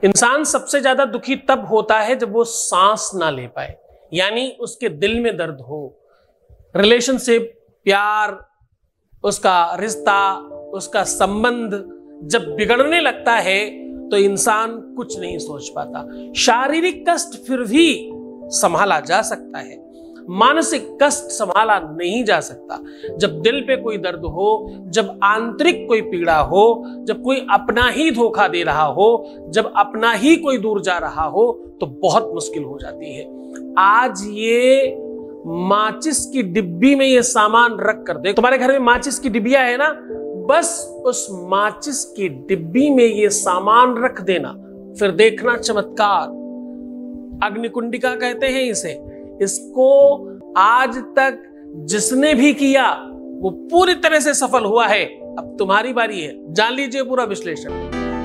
इंसान सबसे ज्यादा दुखी तब होता है जब वो सांस ना ले पाए, यानी उसके दिल में दर्द हो, रिलेशनशिप, प्यार, उसका रिश्ता, उसका संबंध जब बिगड़ने लगता है तो इंसान कुछ नहीं सोच पाता। शारीरिक कष्ट फिर भी संभाला जा सकता है, मानसिक कष्ट संभाला नहीं जा सकता। जब दिल पे कोई दर्द हो, जब आंतरिक कोई पीड़ा हो, जब कोई अपना ही धोखा दे रहा हो, जब अपना ही कोई दूर जा रहा हो, तो बहुत मुश्किल हो जाती है। आज ये माचिस की डिब्बी में ये सामान रख कर दे, तुम्हारे घर में माचिस की डिब्बिया है ना, बस उस माचिस की डिब्बी में ये सामान रख देना, फिर देखना चमत्कार। अग्निकुंडिका कहते हैं इसे। इसको आज तक जिसने भी किया वो पूरी तरह से सफल हुआ है। अब तुम्हारी बारी है, जान लीजिए पूरा विश्लेषण।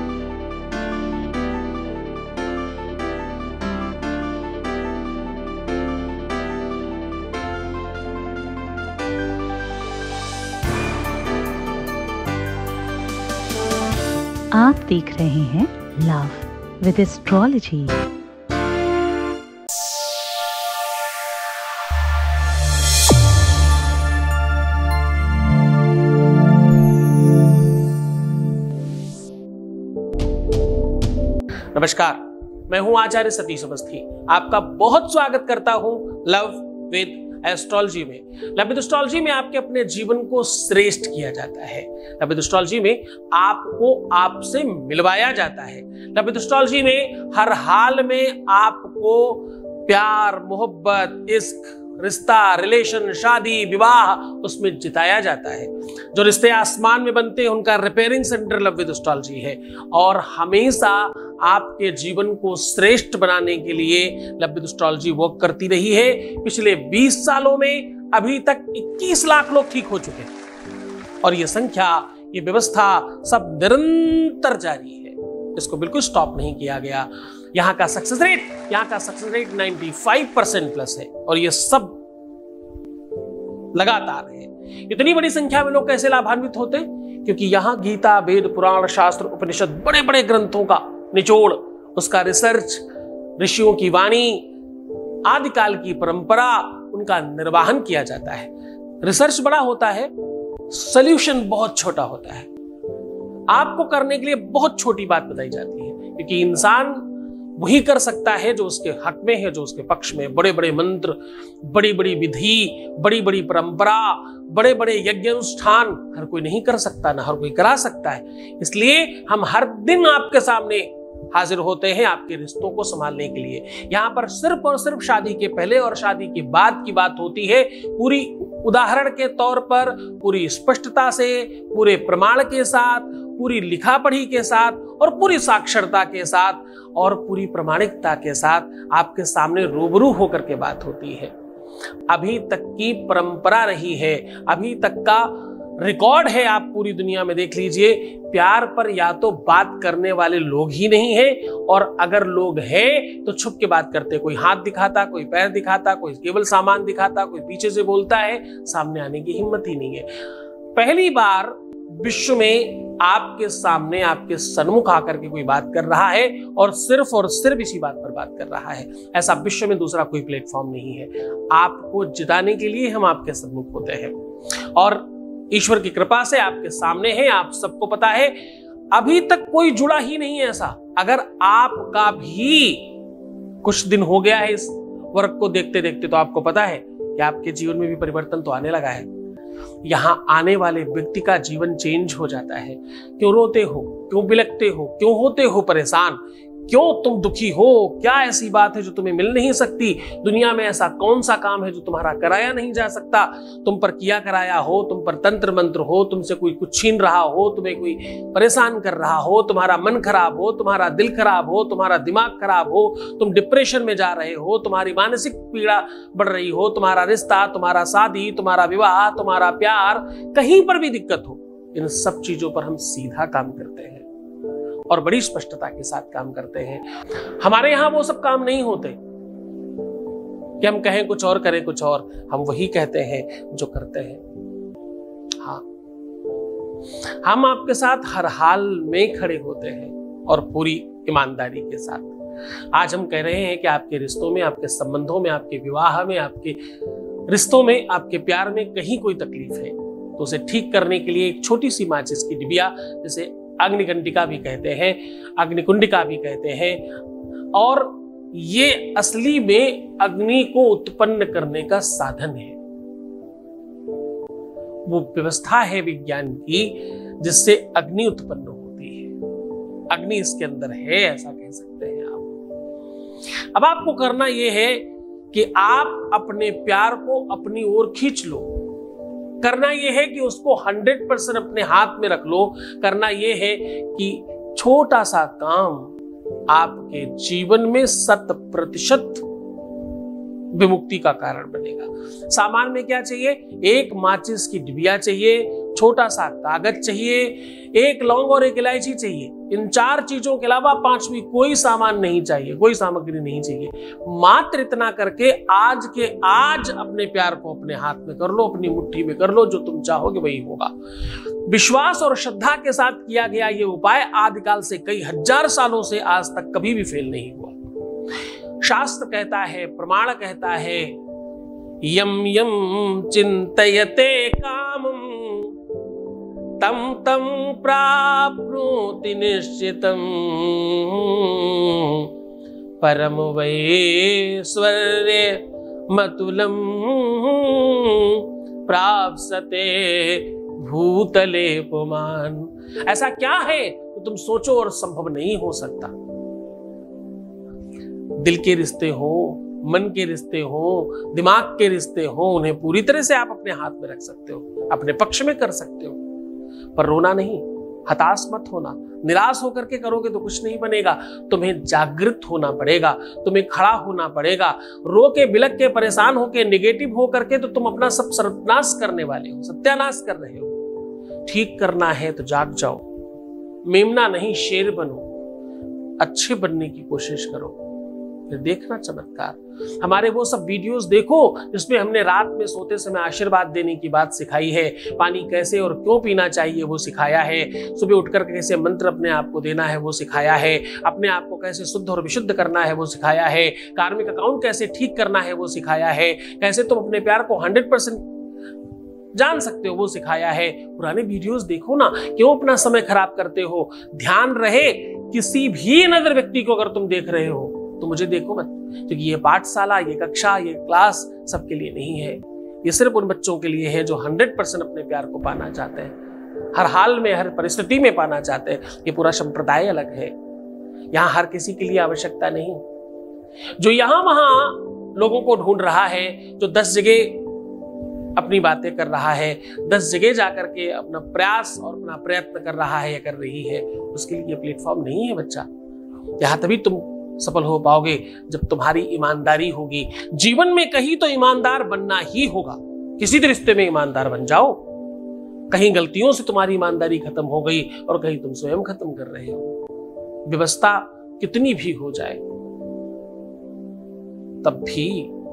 आप देख रहे हैं लव विद एस्ट्रोलॉजी। नमस्कार, मैं हूं आचार्य सतीश अवस्थी। आपका बहुत स्वागत करता हूं लव विद एस्ट्रोलॉजी में। लव विद एस्ट्रोलॉजी में आपके अपने जीवन को श्रेष्ठ किया जाता है। लव विद एस्ट्रोलॉजी में आपको आपसे मिलवाया जाता है। लव विद एस्ट्रोलॉजी में हर हाल में आपको प्यार, मोहब्बत, इश्क, रिश्ता, रिलेशन, शादी, विवाह, उसमें जिताया जाता है। जो रिश्ते आसमान में बनते हैं उनका repairing centre love with astrology है। और हमेशा आपके जीवन को श्रेष्ठ बनाने के लिए लव विद एस्ट्रोलॉजी वर्क करती रही है। पिछले 20 सालों में अभी तक 21 लाख लोग ठीक हो चुके हैं और ये संख्या, ये व्यवस्था सब निरंतर जारी है। इसको बिल्कुल स्टॉप नहीं किया गया। यहाँ का सक्सेस रेट 95% प्लस है और ये सब लगातार है। इतनी बड़ी संख्या में लोग कैसे लाभान्वित होते हैं? क्योंकि यहाँ गीता, वेद, पुराण, शास्त्र, उपनिषद, बड़े बड़े ग्रंथों का निचोड़, उसका रिसर्च, ऋषियों की वाणी, आदिकाल की परंपरा, उनका निर्वाहन किया जाता है। रिसर्च बड़ा होता है, सॉल्यूशन बहुत छोटा होता है। आपको करने के लिए बहुत छोटी बात बताई जाती है, क्योंकि इंसान वही कर सकता है जो उसके हक में है, जो उसके पक्ष में। बड़े बड़े मंत्र, बड़ी बड़ी विधि, बड़ी बड़ी परंपरा, बड़े बड़े यज्ञ अनुष्ठान हर कोई नहीं कर सकता, ना हर कोई करा सकता है। इसलिए हम हर दिन आपके सामने हाजिर होते हैं आपके रिश्तों को संभालने के लिए। यहाँ पर सिर्फ और सिर्फ शादी के पहले और शादी के बाद की बात होती है। पूरी उदाहरण के तौर पर, पूरी स्पष्टता से, पूरे प्रमाण के साथ, पूरी लिखा पढ़ी के साथ और पूरी साक्षरता के साथ और पूरी प्रामाणिकता के साथ आपके सामने रूबरू होकर के बात होती है। अभी तक की परंपरा रही है, अभी तक का रिकॉर्ड है। आप पूरी दुनिया में देख लीजिए, प्यार पर या तो बात करने वाले लोग ही नहीं हैं, और अगर लोग हैं तो छुप के बात करते। कोई हाथ दिखाता, कोई पैर दिखाता, कोई केवल सामान दिखाता, कोई पीछे से बोलता है, सामने आने की हिम्मत ही नहीं है। पहली बार विश्व में आपके सामने, आपके सन्मुख आकर के कोई बात कर रहा है और सिर्फ इसी बात पर बात कर रहा है। ऐसा विश्व में दूसरा कोई प्लेटफॉर्म नहीं है। आपको जिताने के लिए हम आपके सन्मुख होते हैं और ईश्वर की कृपा से आपके सामने है। आप सबको पता है, अभी तक कोई जुड़ा ही नहीं है ऐसा। अगर आपका भी कुछ दिन हो गया है इस वर्क को देखते देखते, तो आपको पता है कि आपके जीवन में भी परिवर्तन तो आने लगा है। यहां आने वाले व्यक्ति का जीवन चेंज हो जाता है। क्यों रोते हो, क्यों बिलखते हो, क्यों होते हो परेशान, क्यों तुम दुखी हो? क्या ऐसी बात है जो तुम्हें मिल नहीं सकती? दुनिया में ऐसा कौन सा काम है जो तुम्हारा कराया नहीं जा सकता? तुम पर किया कराया हो, तुम पर तंत्र मंत्र हो, तुमसे कोई कुछ छीन रहा हो, तुम्हें कोई परेशान कर रहा हो, तुम्हारा मन खराब हो, तुम्हारा दिल खराब हो, तुम्हारा दिमाग खराब हो, तुम डिप्रेशन में जा रहे हो, तुम्हारी मानसिक पीड़ा बढ़ रही हो, तुम्हारा रिश्ता, तुम्हारा शादी, तुम्हारा विवाह, तुम्हारा प्यार, कहीं पर भी दिक्कत हो, इन सब चीजों पर हम सीधा काम करते हैं और बड़ी स्पष्टता के साथ काम करते हैं। हमारे यहां वो सब काम नहीं होते कि हम कहें कुछ और करें कुछ और। हम वही कहते हैं जो करते हैं। हाँ, हम आपके साथ हर हाल में खड़े होते हैं और पूरी ईमानदारी के साथ। आज हम कह रहे हैं कि आपके रिश्तों में, आपके संबंधों में, आपके विवाह में, आपके रिश्तों में, आपके प्यार में कहीं कोई तकलीफ है तो उसे ठीक करने के लिए एक छोटी सी माचिस की डिबिया, जैसे अग्निकंटिका भी कहते हैं, अग्निकुंडिका भी कहते हैं, और ये असली में अग्नि को उत्पन्न करने का साधन है। वो व्यवस्था है विज्ञान की जिससे अग्नि उत्पन्न होती है। अग्नि इसके अंदर है, ऐसा कह सकते हैं आप। अब आपको करना यह है कि आप अपने प्यार को अपनी ओर खींच लो। करना यह है कि उसको 100% अपने हाथ में रख लो। करना यह है कि छोटा सा काम आपके जीवन में 100% विमुक्ति का कारण बनेगा। सामान में क्या चाहिए? एक माचिस की डिबिया चाहिए, छोटा सा कागज चाहिए, एक लौंग और एक इलायची चाहिए। इन 4 चीजों के अलावा 5वीं कोई सामान नहीं चाहिए, कोई सामग्री नहीं चाहिए। मात्र इतना करके आज के आज अपने प्यार को अपने हाथ में कर लो, अपनी मुट्ठी में कर लो। जो तुम चाहोगे वही होगा। विश्वास और श्रद्धा के साथ किया गया ये उपाय आदिकाल से कई हजार सालों से आज तक कभी भी फेल नहीं हुआ। शास्त्र कहता है, प्रमाण कहता है, यम यम चिंतयते कामम तम तम प्राप्नोति निश्चितम परम वैश्वर्य मतुलम प्राप्स्यते भूतले पुमान। ऐसा क्या है तो तुम सोचो और संभव नहीं हो सकता। दिल के रिश्ते हो, मन के रिश्ते हो, दिमाग के रिश्ते हो, उन्हें पूरी तरह से आप अपने हाथ में रख सकते हो, अपने पक्ष में कर सकते हो। पर रोना नहीं, हताश मत होना। निराश होकर के करोगे तो कुछ नहीं बनेगा। तुम्हें जागृत होना पड़ेगा, तुम्हें खड़ा होना पड़ेगा। रो के बिलक के परेशान होके निगेटिव हो करके तो तुम अपना सब सर्वनाश करने वाले हो, सत्यानाश कर रहे हो। ठीक करना है तो जाग जाओ, मेमना नहीं शेर बनो, अच्छे बनने की कोशिश करो, फिर देखना चमत्कार। हमारे वो सब वीडियोस देखो जिसमें हमने रात में सोते समय आशीर्वाद देने की बात सिखाई है, पानी कैसे और क्यों पीना चाहिए वो सिखाया है, सुबह उठकर कैसे मंत्र अपने आप को देना है वो सिखाया है, अपने आप को कैसे शुद्ध और विशुद्ध करना है वो सिखाया है, कार्मिक अकाउंट कैसे ठीक करना है वो सिखाया है, कैसे तुम अपने प्यार को 100% जान सकते हो वो सिखाया है। पुराने वीडियोस देखो ना, क्यों अपना समय खराब करते हो। ध्यान रहे किसी भी नजर व्यक्ति को अगर तुम देख रहे हो तो मुझे देखो मत, क्योंकि ये पाठशाला, ये कक्षा, ये क्लास सबके लिए नहीं है। ये सिर्फ उन बच्चों के लिए है जो 100% अपने प्यार को पाना चाहते हैं, हर हाल में, हर परिस्थिति में पाना चाहते हैं। ये पूरा संप्रदाय अलग है। यहाँ हर किसी के लिए आवश्यकता नहीं। जो यहाँ वहां लोगों को ढूंढ रहा है, जो 10 जगह अपनी बातें कर रहा है, 10 जगह जाकर के अपना प्रयास और अपना प्रयत्न कर रहा है या कर रही है, उसके लिए प्लेटफॉर्म नहीं है बच्चा। यहाँ तभी तुम सफल हो पाओगे जब तुम्हारी ईमानदारी होगी। जीवन में कहीं तो ईमानदार बनना ही होगा। किसी रिश्ते में ईमानदार बन जाओ। कहीं गलतियों से तुम्हारी ईमानदारी खत्म हो गई और कहीं तुम स्वयं खत्म कर रहे हो। व्यवस्था कितनी भी हो जाए तब भी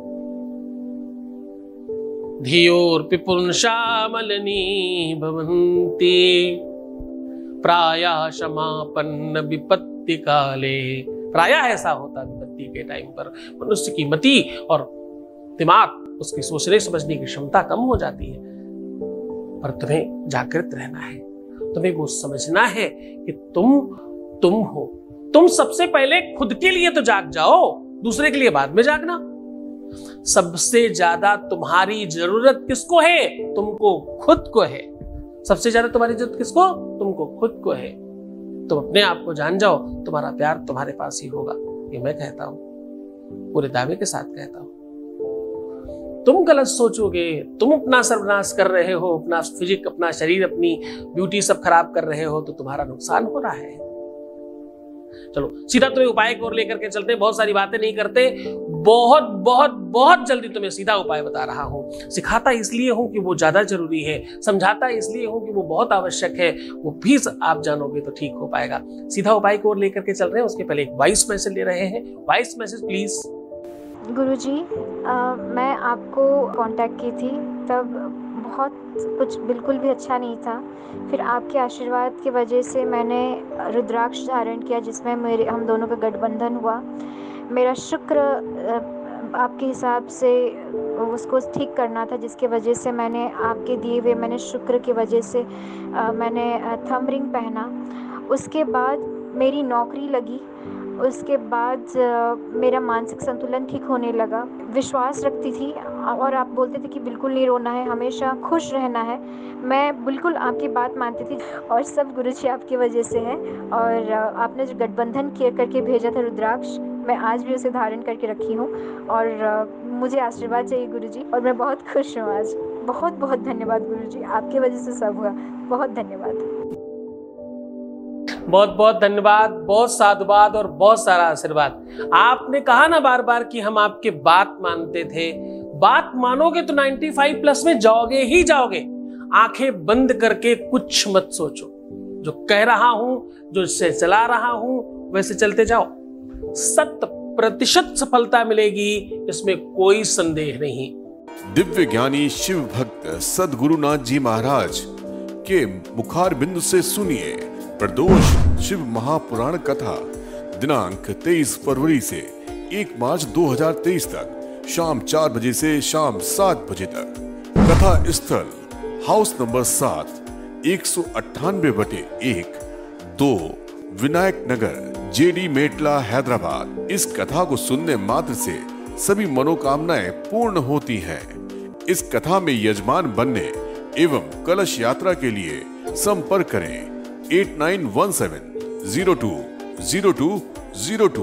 धियोर्पिपुंसामलनी भवन्ति प्रायः समापन्न विपत्ति काले। प्रायः ऐसा होता विपत्ति के टाइम पर मनुष्य की मति और दिमाग, उसकी सोचने समझने की क्षमता कम हो जाती है। पर तुम्हें जागृत रहना है, तुम्हें वो समझना है कि तुम हो। तुम सबसे पहले खुद के लिए तो जाग जाओ, दूसरे के लिए बाद में जागना। सबसे ज्यादा तुम्हारी जरूरत किसको है? तुमको खुद को है। सबसे ज्यादा तुम्हारी जरूरत किसको? तुमको खुद को है। तुम अपने आप को जान जाओ, तुम्हारा प्यार तुम्हारे पास ही होगा। ये मैं कहता हूं, पूरे दावे के साथ कहता हूं। तुम गलत सोचोगे, तुम अपना सर्वनाश कर रहे हो, अपना फिजिक, अपना शरीर, अपनी ब्यूटी सब खराब कर रहे हो, तो तुम्हारा नुकसान हो रहा है। चलो सीधा तुम्हें उपाय की ओर लेकर के चलते। बहुत सारी बातें नहीं करते, बहुत बहुत बहुत जल्दी तुम्हें सीधा उपाय बता रहा हूं। सिखाता इसलिए हूं कि वो ज्यादा जरूरी है, समझाता इसलिए हूं कि वो बहुत आवश्यक है। वो भी आप जानोगे तो ठीक हो पाएगा। सीधा उपाय की ओर लेकर के चल रहे हैं। उसके पहले एक वॉइस मैसेज ले रहे हैं। Voice message please. गुरुजी, मैं आपको कांटेक्ट की थी तब बहुत कुछ बिल्कुल भी अच्छा नहीं था। फिर आपके आशीर्वाद की वजह से मैंने रुद्राक्ष धारण किया, जिसमें हम दोनों का गठबंधन हुआ। मेरा शुक्र आपके हिसाब से उसको ठीक करना था, जिसकी वजह से मैंने आपके दिए हुए मैंने शुक्र की वजह से मैंने थंब रिंग पहना। उसके बाद मेरी नौकरी लगी। उसके बाद मेरा मानसिक संतुलन ठीक होने लगा। विश्वास रखती थी और आप बोलते थे कि बिल्कुल नहीं रोना है, हमेशा खुश रहना है। मैं बिल्कुल आपकी बात मानती थी और सब गुरुजी आपकी वजह से है। और आपने जो गठबंधन किया करके भेजा था रुद्राक्ष, मैं आज भी उसे धारण करके रखी हूँ और मुझे आशीर्वाद चाहिए गुरुजी, और मैं बहुत खुश हूँ आज। बहुत बहुत धन्यवाद गुरुजी, आपकी वजह से सब हुआ। बहुत धन्यवाद। बहुत बहुत धन्यवाद, बहुत साधुवाद और बहुत सारा आशीर्वाद। आपने कहा ना बार बार कि हम आपके बात मानते थे। बात मानोगे तो 95 प्लस में जाओगे ही जाओगे। आंखें बंद करके कुछ मत सोचो। जो कह रहा हूं, जो इससे चला रहा हूं, वैसे चलते जाओ। 100% सफलता मिलेगी, इसमें कोई संदेह नहीं। दिव्य ज्ञानी शिव भक्त सद्गुरुनाथ जी महाराज के मुखार बिंदु से सुनिए प्रदोष शिव महापुराण कथा दिनांक 23 फरवरी से 1 मार्च 2023 तक शाम 4 बजे से शाम 7 बजे तक। कथा स्थल house number 7, 198/1, 2 Vinayak Nagar, Jeedimetla, Hyderabad. इस कथा को सुनने मात्र से सभी मनोकामनाएं पूर्ण होती हैं। इस कथा में यजमान बनने एवं कलश यात्रा के लिए संपर्क करें 8917020202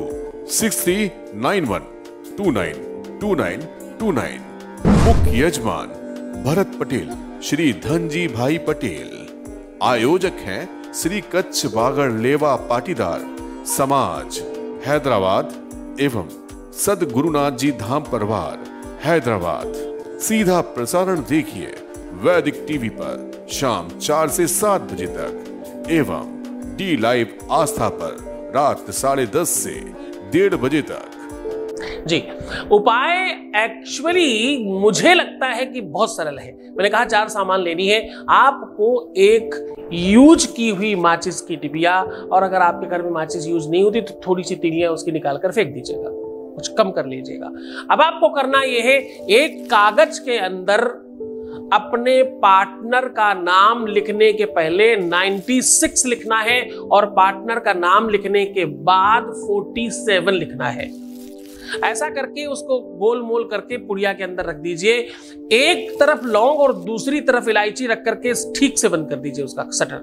6391292929। मुख्य यजमान भरत पटेल, श्री धनजी भाई पटेल। आयोजक हैं श्री कच्छ बागड़ लेवा पाटीदार समाज, हैदराबाद एवं सद्गुरुनाथ जी धाम परिवार, हैदराबाद। सीधा प्रसारण देखिए वैदिक टीवी पर शाम 4 से 7 बजे तक एवं डी लाइव आस्था पर रात 10:30 से 1:30 बजे तक। जी, उपाय एक्चुअली मुझे लगता है कि बहुत सरल है। मैंने कहा 4 सामान लेनी है। आपको एक यूज की हुई माचिस की डिबिया, और अगर आपके घर में माचिस यूज नहीं होती तो थोड़ी सी तिलियां उसकी निकाल कर फेंक दीजिएगा, कुछ कम कर लीजिएगा। अब आपको करना यह है, एक कागज के अंदर अपने पार्टनर का नाम लिखने के पहले 96 लिखना है और पार्टनर का नाम लिखने के बाद 47 लिखना है। ऐसा करके उसको गोल मोल करके पुड़िया के अंदर रख दीजिए। एक तरफ लौंग और दूसरी तरफ इलायची रख करके ठीक से बंद कर दीजिए उसका शटर।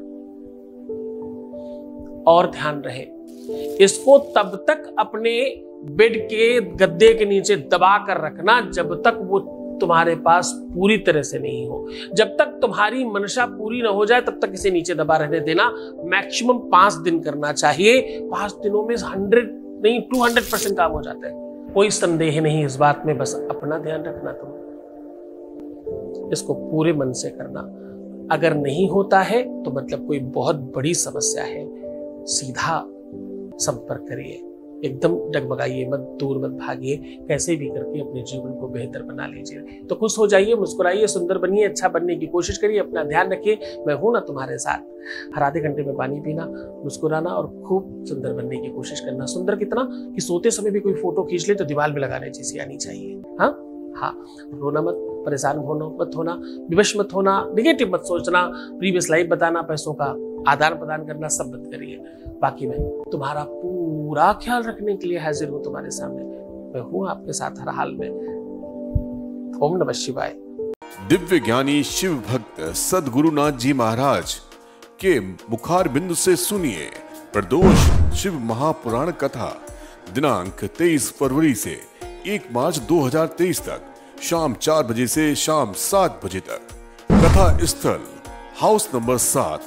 और ध्यान रहे, इसको तब तक अपने बेड के गद्दे के नीचे दबा कर रखना जब तक वो तुम्हारे पास पूरी तरह से नहीं हो। जब तक तुम्हारी मनसा पूरी ना हो जाए तब तक इसे नीचे दबा रहने देना। मैक्सिमम 5 दिन करना चाहिए। 5 दिनों में 100 नहीं 200% काम हो जाता है। कोई संदेह नहीं इस बात में, बस अपना ध्यान रखना। तुम इसको पूरे मन से करना। अगर नहीं होता है तो मतलब कोई बहुत बड़ी समस्या है। सीधा संपर्क करिए, एकदम डगमगाइए मत, दूर मत भागिए। कैसे भी करके अपने जीवन को बेहतर बना लीजिए। तो खुश हो जाइए, मुस्कुराइए, सुंदर बनिए, अच्छा बनने की कोशिश करिए। अपना ध्यान रखिए, मैं हूं ना तुम्हारे साथ। हर आधे घंटे में पानी पीना, मुस्कुराना और खूब सुंदर बनने की कोशिश करना। सुंदर कितना कि सोते समय भी कोई फोटो खींच ले तो दीवार में लगाने जैसी आनी चाहिए। हाँ, रोना मत, परेशान मत होना, विवश मत होना, निगेटिव मत सोचना, प्रीवियस लाइफ बताना, पैसों का आदान प्रदान करना सब बंद करिए। बाकी मैं तुम्हारा पूरा ख्याल रखने के लिए हाजिर हूं तुम्हारे सामने। मैं हूं आपके साथ हर हाल में। ओम नमः शिवाय। दिव्य ज्ञानी शिव भक्त सद्गुरुनाथ जी महाराज के मुखार बिंदु से सुनिए प्रदोष शिव महापुराण कथा दिनांक 23 फरवरी से 1 मार्च 2023 तक शाम 4 बजे से शाम 7 बजे तक। कथा स्थल house number 7,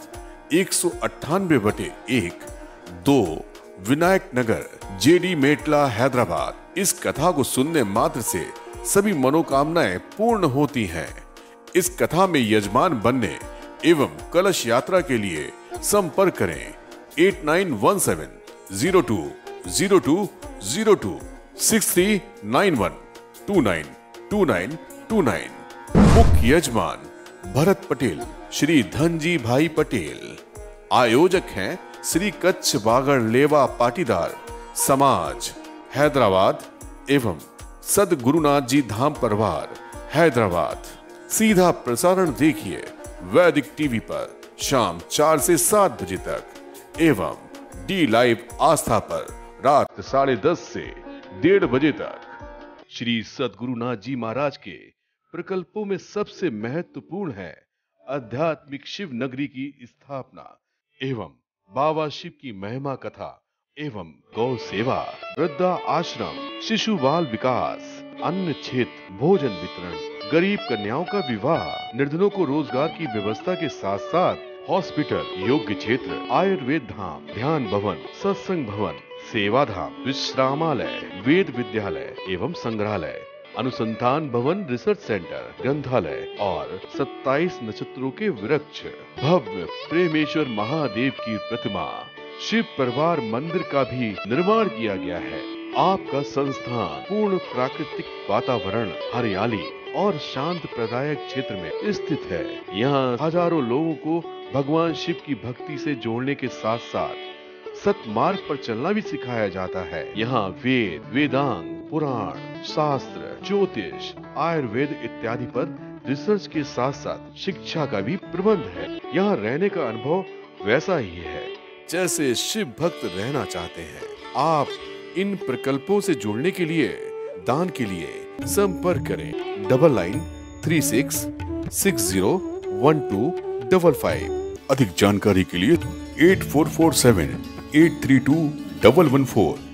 198/1, 2 Vinayak Nagar, Jeedimetla, Hyderabad. इस कथा को सुनने मात्र से सभी मनोकामनाएं पूर्ण होती हैं। इस कथा में यजमान बनने एवं कलश यात्रा के लिए संपर्क करें 8917020202 6391292929। मुख्य यजमान भरत पटेल, श्री धनजी भाई पटेल। आयोजक हैं श्री कच्छ बागड़ लेवा पाटीदार समाज हैदराबाद एवं सदगुरुनाथ जी धाम परिवार हैदराबाद। सीधा प्रसारण देखिए वैदिक टीवी पर शाम 4 से 7 बजे तक एवं डी लाइव आस्था पर रात 10:30 से 1:30 बजे तक। श्री सदगुरुनाथ जी महाराज के प्रकल्पों में सबसे महत्वपूर्ण है आध्यात्मिक शिव नगरी की स्थापना एवं बाबा शिव की महिमा कथा एवं गौ सेवा, वृद्धा आश्रम, शिशु बाल विकास, अन्न क्षेत्र, भोजन वितरण, गरीब कन्याओं का विवाह, निर्धनों को रोजगार की व्यवस्था के साथ साथ हॉस्पिटल, योग्य क्षेत्र, आयुर्वेद धाम, ध्यान भवन, सत्संग भवन, सेवा धाम, विश्रामालय, वेद विद्यालय एवं संग्रहालय, अनुसंधान भवन, रिसर्च सेंटर, ग्रंथालय और 27 नक्षत्रों के वृक्ष, भव्य प्रेमेश्वर महादेव की प्रतिमा, शिव परिवार मंदिर का भी निर्माण किया गया है। आपका संस्थान पूर्ण प्राकृतिक वातावरण, हरियाली और शांत प्रदायक क्षेत्र में स्थित है। यहाँ हजारों लोगों को भगवान शिव की भक्ति से जोड़ने के साथ साथ सतमार्ग पर चलना भी सिखाया जाता है। यहाँ वेद, वेदांग, पुराण, शास्त्र, ज्योतिष, आयुर्वेद इत्यादि पर रिसर्च के साथ साथ शिक्षा का भी प्रबंध है। यहाँ रहने का अनुभव वैसा ही है जैसे शिव भक्त रहना चाहते हैं। आप इन प्रकल्पों से जुड़ने के लिए, दान के लिए संपर्क करें 9936601255। अधिक जानकारी के लिए 8447 832 114